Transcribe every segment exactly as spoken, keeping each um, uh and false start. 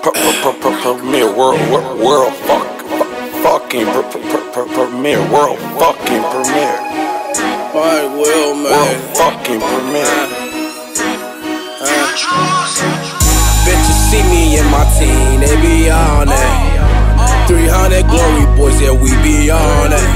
Premier world, world, fuck, fucking premier, world, fucking premier. Alright, well, man. World fucking premier. Bitches see me in my team, they be on that. three hundred glory boys, yeah, we be on that.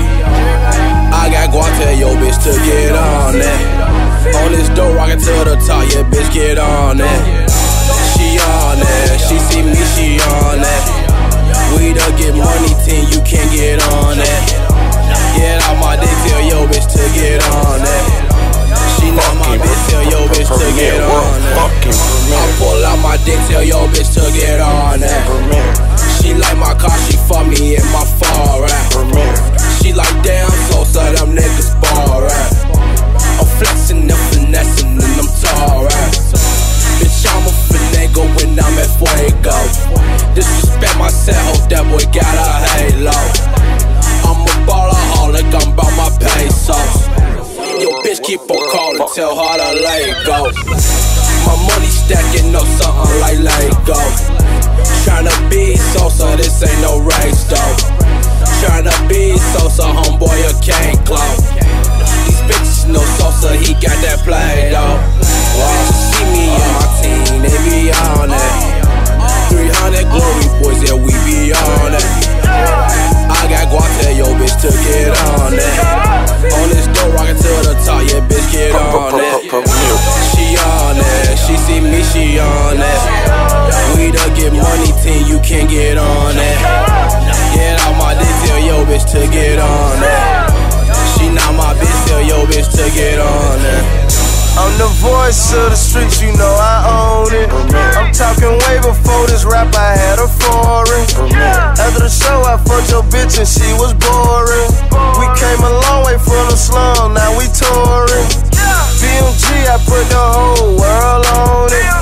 I got guap, tell yo bitch to get on that. On this dope, rockin' to the top, yeah, bitch, get on that. She on that, she see me, she on that. We done get money, team, you can't get on that. Get out my dick, tell yo bitch to get on that. She not my bitch, tell yo bitch to get on that. I pull out my dick, tell yo bitch to get on that. She like my car, she fuck me in my far right. She like damn Sosa, them niggas ball right. I'm flexing and finessing and I'm tall right. Bitch, I'm a finagle when I'm at fuego. Disrespect myself, that boy got a halo. I'm a ballaholic, I'm bout my pesos. Yo, bitch, keep on calling, tell her to let go. My money stacking up something like Lego. Tryna be Sosa, this ain't no race though. Tryna be Sosa, homeboy, you can't clone. These bitches know Sosa, he got that play though. Wow, see me and my team, they be on that. three hundred glory boys, yeah, we be on that. I got guap, tell yo bitch to get on that. On this dope, rockin' to the top, yeah, bitch, get on that. She on that, she see me, she on that. We done get money, team, you can't get on that. Get out my dick, tell yo bitch to get on that. She not my bitch, tell yo bitch to get on that. I'm the voice of the streets, you know I own it. I'm talking way before this rap, I had a foreign. After the show, I fucked your bitch and she was boring. We came a long way from the slum, now we touring. B M G, I put the whole world on it.